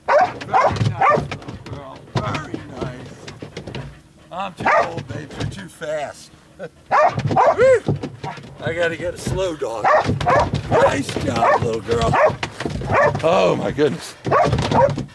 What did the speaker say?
Very nice, little girl. Very nice. I'm too old, babe. You're too fast. I gotta get a slow dog. Nice job, little girl. Oh my goodness.